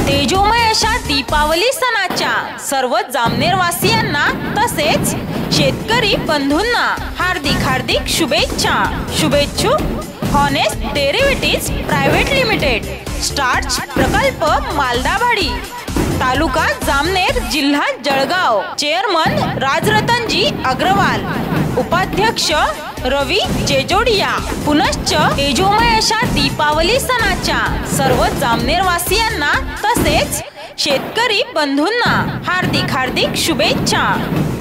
तेजोमय अशा दीपावली सणाच्या सर्व जामनेरवासियांना तसेच शेतकरी बंधूंना हार्दिक शुभेच्छा। शुभेच्छुक honest derivatives private limited, starch प्रकल्प मालदाभाडी, तालुका जामनेर, जिल्हा जळगाव। चेअरमन राजरतनजी अग्रवाल, उपाध्यक्ष रवी जेजोडिया। पुनश्च तेजोमय अशा दीपावली सणाच्या सर्व जामनेरवासियांना तसेच शेतकरी बंधूंना हार्दिक शुभेच्छा।